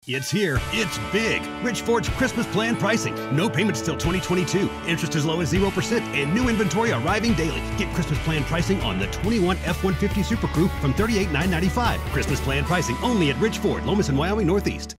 It's here. It's big. Rich Ford's Christmas plan pricing. No payments till 2022. Interest as low as 0% and new inventory arriving daily. Get Christmas plan pricing on the 21 F-150 Super Crew from $38,995. Christmas plan pricing only at Rich Ford, Lomas and Wyoming Northeast.